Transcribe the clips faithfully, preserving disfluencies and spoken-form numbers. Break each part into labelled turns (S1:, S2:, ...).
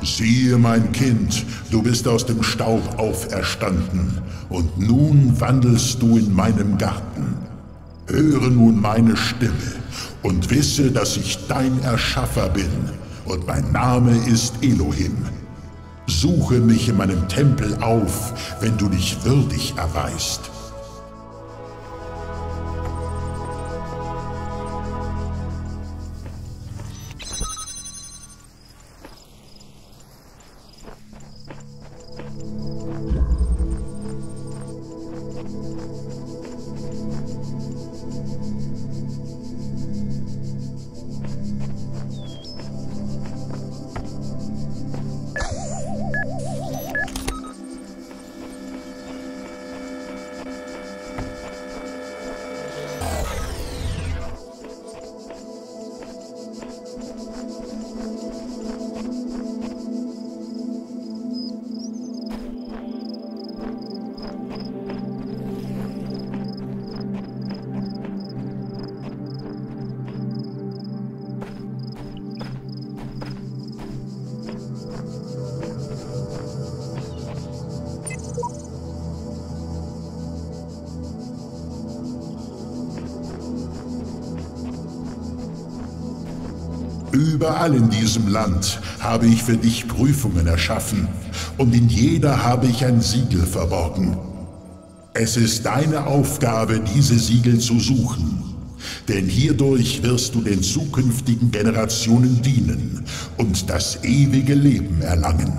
S1: Siehe, mein Kind, du bist aus dem Staub auferstanden, und nun wandelst du in meinem Garten. Höre nun meine Stimme und wisse, dass ich dein Erschaffer bin, und mein Name ist Elohim. Suche mich in meinem Tempel auf, wenn du dich würdig erweist. Überall in diesem Land habe ich für dich Prüfungen erschaffen, und in jeder habe ich ein Siegel verborgen. Es ist deine Aufgabe, diese Siegel zu suchen, denn hierdurch wirst du den zukünftigen Generationen dienen und das ewige Leben erlangen.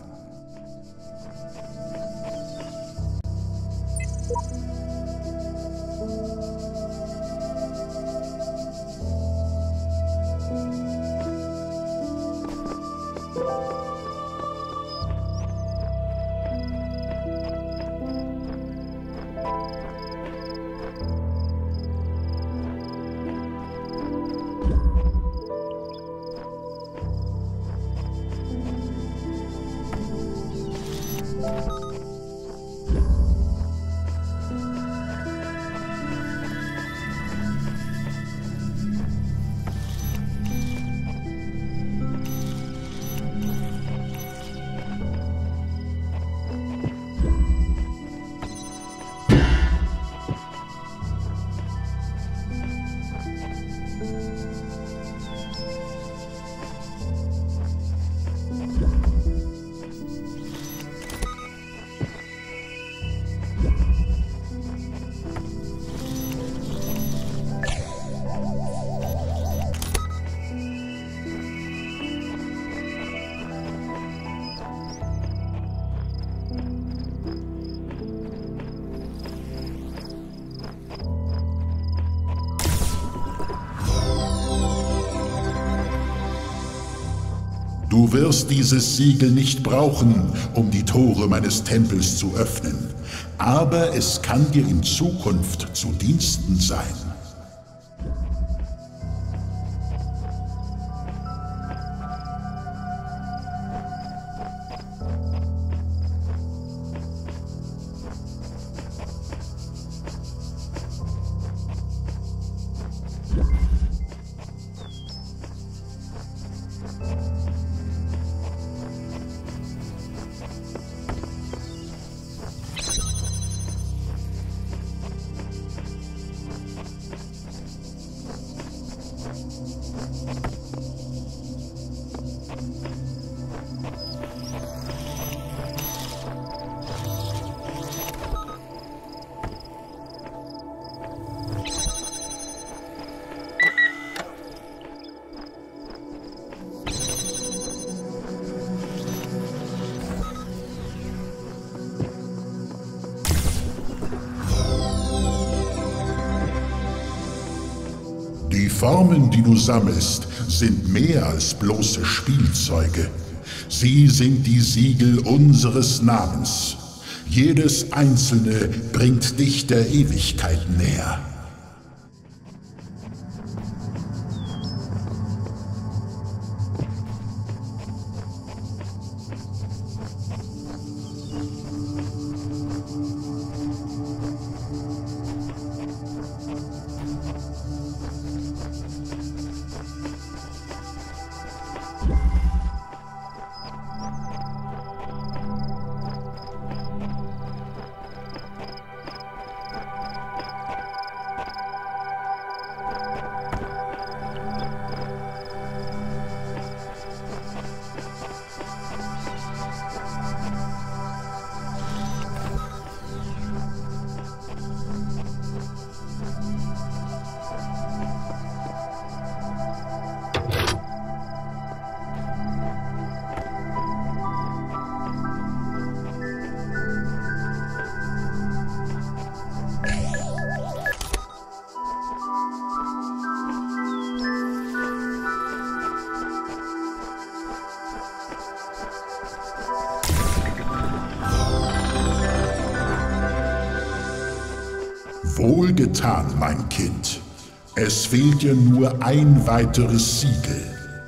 S1: Du wirst dieses Siegel nicht brauchen, um die Tore meines Tempels zu öffnen, aber es kann dir in Zukunft zu Diensten sein. Die Formen, die du sammelst, sind mehr als bloße Spielzeuge. Sie sind die Siegel unseres Namens. Jedes einzelne bringt dich der Ewigkeit näher. Wohlgetan, mein Kind. Es fehlt dir nur ein weiteres Siegel.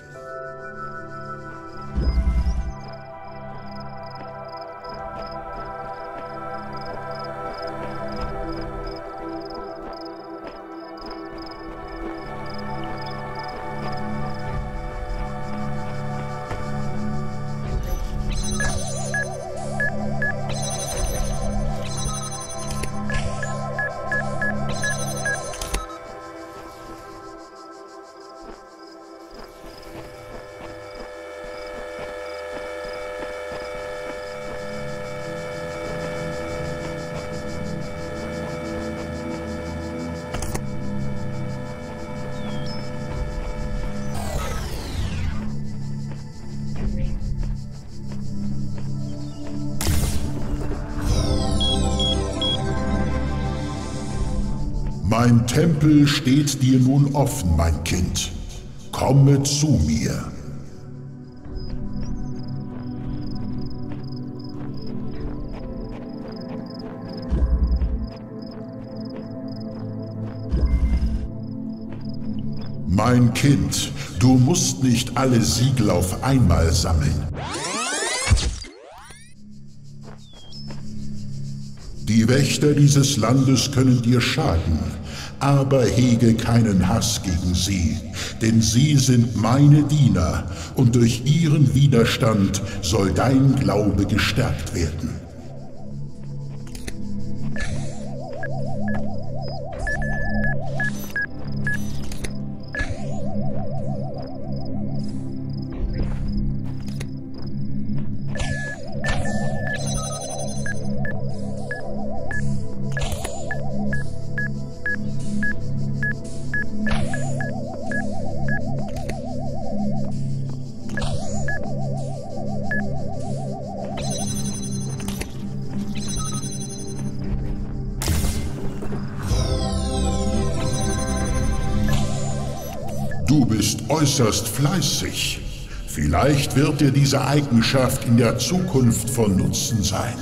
S1: Mein Tempel steht dir nun offen, mein Kind. Komme zu mir. Mein Kind, du musst nicht alle Siegel auf einmal sammeln. Die Wächter dieses Landes können dir schaden, aber hege keinen Hass gegen sie, denn sie sind meine Diener und durch ihren Widerstand soll dein Glaube gestärkt werden. Du bist äußerst fleißig. Vielleicht wird dir diese Eigenschaft in der Zukunft von Nutzen sein.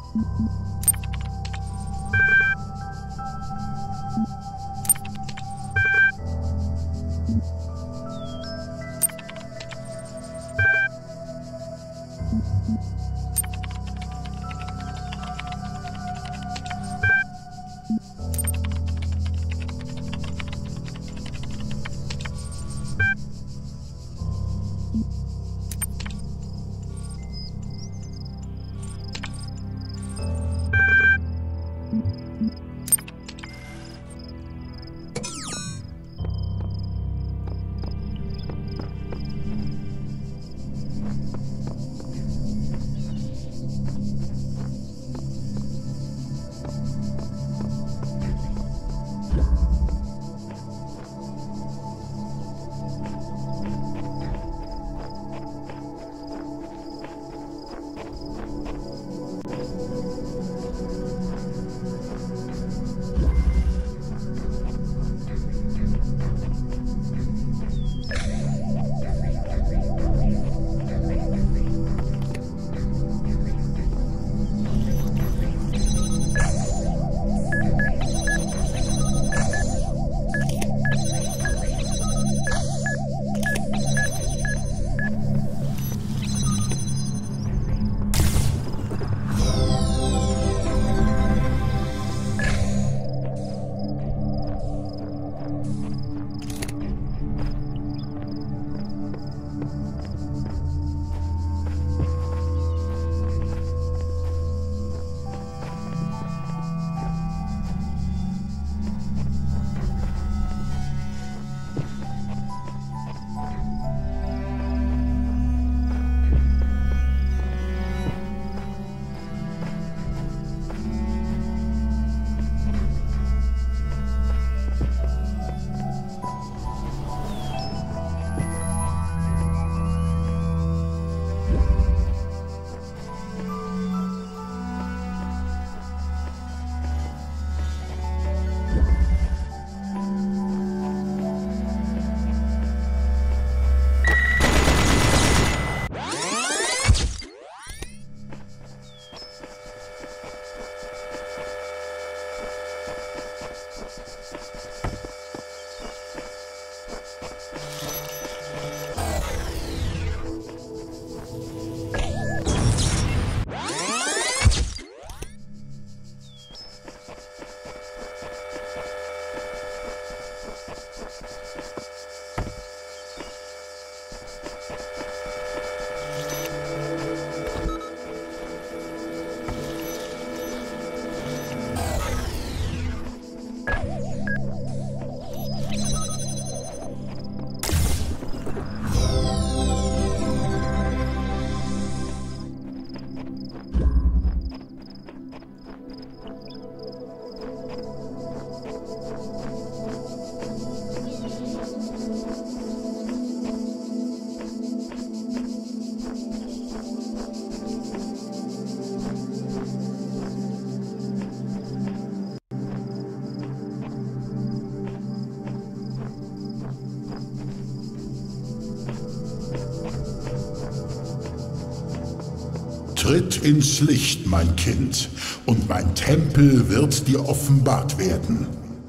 S1: Tritt ins Licht, mein Kind, und mein Tempel wird dir offenbart werden.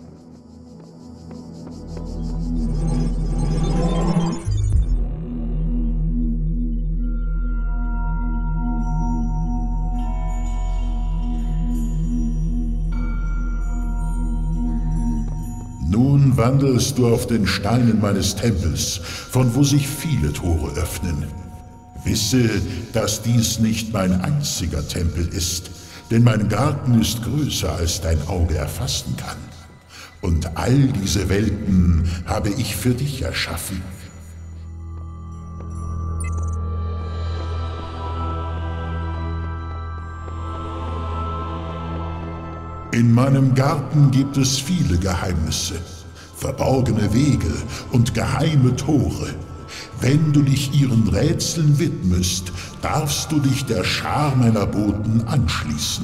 S1: Nun wandelst du auf den Steinen meines Tempels, von wo sich viele Tore öffnen. Wisse, dass dies nicht mein einziger Tempel ist, denn mein Garten ist größer, als dein Auge erfassen kann. Und all diese Welten habe ich für dich erschaffen. In meinem Garten gibt es viele Geheimnisse, verborgene Wege und geheime Tore. Wenn du dich ihren Rätseln widmest, darfst du dich der Schar meiner Boten anschließen.